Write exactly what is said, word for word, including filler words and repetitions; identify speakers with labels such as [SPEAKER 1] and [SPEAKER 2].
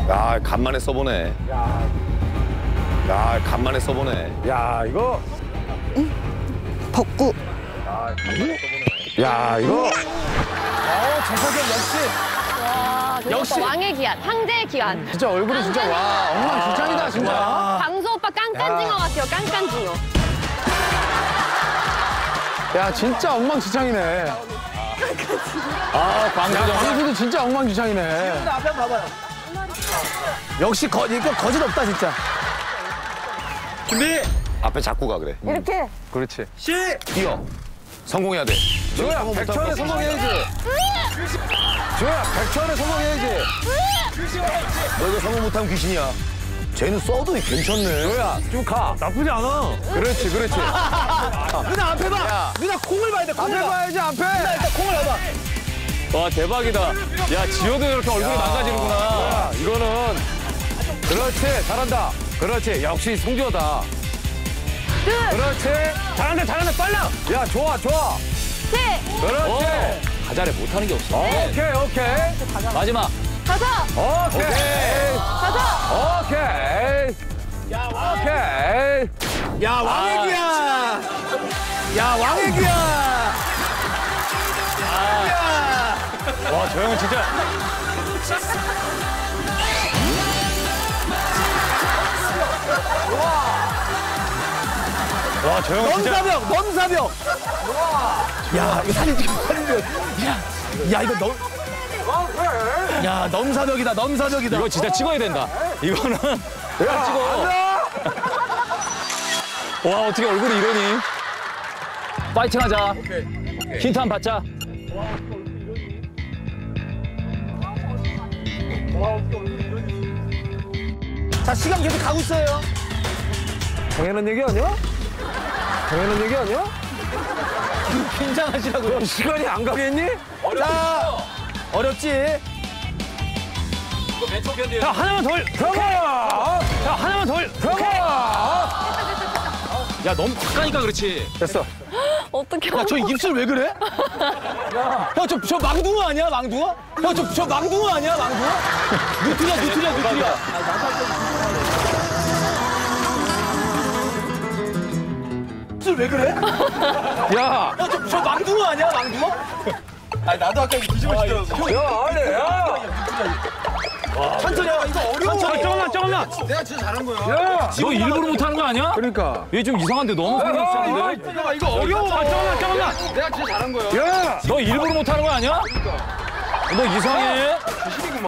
[SPEAKER 1] 야, 간만에 써보네. 야, 야 간만에 써보네.
[SPEAKER 2] 야, 이거.
[SPEAKER 3] 벚구.
[SPEAKER 1] 야, 간만에 써보네.
[SPEAKER 2] 야, 이거.
[SPEAKER 4] 어, 재석이 형 역시.
[SPEAKER 5] 와,
[SPEAKER 4] 역시.
[SPEAKER 5] 왕의 기한, 황제의 기한.
[SPEAKER 4] 진짜 얼굴이 진짜 와, 엉망진창이다, 진짜.
[SPEAKER 5] 광수 오빠 깐깐징어 같아요, 깐깐징어.
[SPEAKER 4] 야, 진짜 엉망진창이네.
[SPEAKER 2] 아, 광수
[SPEAKER 4] 야,
[SPEAKER 2] 정
[SPEAKER 4] 광수도 진짜 엉망진창이네.
[SPEAKER 6] 앞에 봐봐요.
[SPEAKER 4] 역시 거, 이거 거짓 없다, 진짜.
[SPEAKER 1] 준비! 앞에 잡고 가, 그래.
[SPEAKER 3] 이렇게.
[SPEAKER 4] 그렇지.
[SPEAKER 6] 시!
[SPEAKER 1] 뛰어. 성공해야 돼.
[SPEAKER 4] 조야, 백천에 성공해야지. 조야, 백천에 성공해야지.
[SPEAKER 1] 너 이거 성공 못하면 귀신이야. 쟤는 써도 괜찮네.
[SPEAKER 4] 조야, 쭉 가.
[SPEAKER 2] 나쁘지 않아.
[SPEAKER 4] 그렇지, 그렇지.
[SPEAKER 6] 누나 앞에 봐! 누나 콩을 봐야 돼, 콩을
[SPEAKER 4] 앞에
[SPEAKER 6] 봐!
[SPEAKER 4] 봐야지, 앞에.
[SPEAKER 6] 일단 콩을 봐봐.
[SPEAKER 2] 와, 대박이다. 야, 지효도 이렇게 얼굴이 망가지는구나.
[SPEAKER 4] 야, 이거는. 그렇지, 잘한다. 그렇지, 역시 송지효다. 그렇지.
[SPEAKER 2] 잘한다, 잘한다, 빨라.
[SPEAKER 4] 야, 좋아, 좋아.
[SPEAKER 5] 셋,
[SPEAKER 4] 그렇지.
[SPEAKER 2] 가자래 못하는 게 없어.
[SPEAKER 4] 오케이, 오케이.
[SPEAKER 2] 마지막.
[SPEAKER 5] 다섯,
[SPEAKER 4] 오케이.
[SPEAKER 5] 다섯.
[SPEAKER 4] 오케이. 오케이.
[SPEAKER 6] 야, 왕의 기야! 야, 왕의 기야! 야!
[SPEAKER 2] 와, 저 형은 진짜. 와, 저 형은 진짜.
[SPEAKER 6] 넘사벽! 넘사벽! 야, 이거 사진 찍어, 사진 찍어. 야, 야, 이거 넘. 야, 넘사벽이다, 넘사벽이다.
[SPEAKER 2] 이거 진짜 찍어야 된다. 이거는. 야, 찍어. 와, 어떻게 얼굴이 이러니? 파이팅 하자. 힌트 한 번 받자.
[SPEAKER 6] 자, 시간 계속 가고 있어요.
[SPEAKER 4] 당연한 얘기 아니야? 당연한 얘기 아니야?
[SPEAKER 6] 긴장하시라고요.
[SPEAKER 4] 시간이 안 가겠니?
[SPEAKER 6] 자, 어렵지?
[SPEAKER 2] 야, 하나만 더.
[SPEAKER 4] 병아!
[SPEAKER 2] 야, 하나만 더.
[SPEAKER 4] 병아!
[SPEAKER 2] 야, 너무 가까니까 그렇지.
[SPEAKER 4] 됐어.
[SPEAKER 5] 어떻게
[SPEAKER 6] 야, 저 입술 왜 그래? 형, 저, 저 망둥어 아니야, 망둥어? 형, 저, 저 망둥어 아니야, 망둥어? 누트리아, 누트리아, 누트리아. 입술 왜 그래?
[SPEAKER 4] 야!
[SPEAKER 6] 형, 저, 저 망둥어 아니야, 망둥어? 아니, 나도 아까 이거 뒤집어지더라고.
[SPEAKER 4] 야, 아니, 야!
[SPEAKER 6] 천천히 해, 이거 어려워.
[SPEAKER 2] 아, 조금만, 조금만.
[SPEAKER 6] 내가 진짜 잘한 거야.
[SPEAKER 4] 야!
[SPEAKER 2] 너 일부러 못하는 거 아니야?
[SPEAKER 4] 그러니까.
[SPEAKER 2] 얘 좀 이상한데 너무 성격 이상한데?
[SPEAKER 6] 야, 이거 어려워.
[SPEAKER 2] 아, 조금만, 조금만.
[SPEAKER 6] 내가 진짜 잘한 거야.
[SPEAKER 4] 야!
[SPEAKER 2] 너 일부러 못하는 거 아니야? 너 이상해.